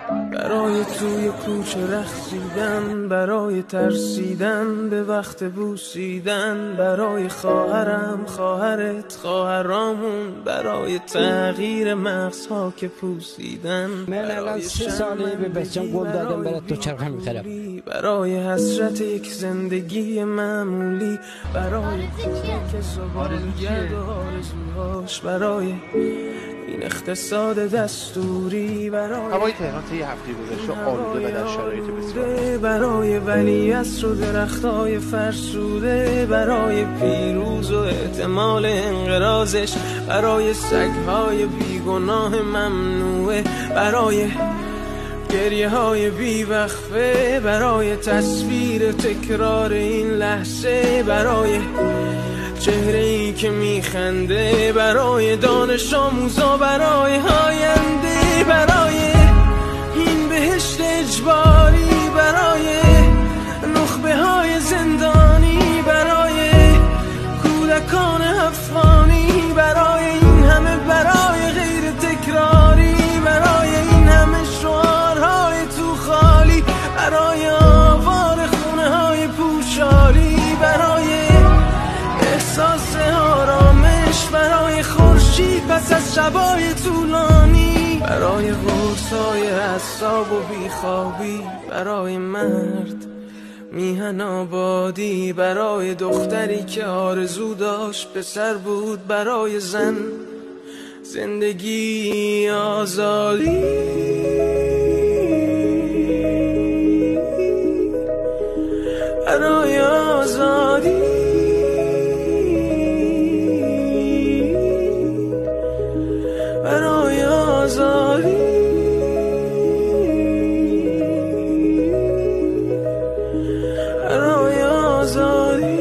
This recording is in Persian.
برای توی کوچه رقصیدن، برای ترسیدن به وقت بوسیدن، برای خواهرم، خواهرت، خواهرامون، برای تغییر مغزها که پوسیدن. من الان 3 ساله به بچم قول دادم برای دوچرخه میخرم. برای حسرت یک زندگی معمولی، برای که زبان گرد و آرزوهاش، برای این اقتصاد دستوری، برای هوای تهران طی هفته گذشته آلوده و در شرایط بسیار، برای ولیعصر و درختای فرسوده، برای پیروز و احتمال انقراضش، برای سگهای بیگناه ممنوعه، برای گریه های بیوقفه، برای تصویر تکرار این لحظه، برای چهره ای که میخنده، برای دانش آموزا، برای آینده، برای این بهشت اجباری، برای نخبه های زندانی، برای کودکان افغانی، برای این همه برای غیر تکراری، برای این همه شعارهای تو خالی، برای آوار خونه های پوشالی، برای احساس آرامش، برای خورشید پس از شبای طولانی، برای قرصای اعصاب و بیخوابی، برای مرد میهن آبادی، برای دختری که آرزو داشت پسر بود، برای زن زندگی آزادی، برای آزادی، برای آزادی، برای آزادی.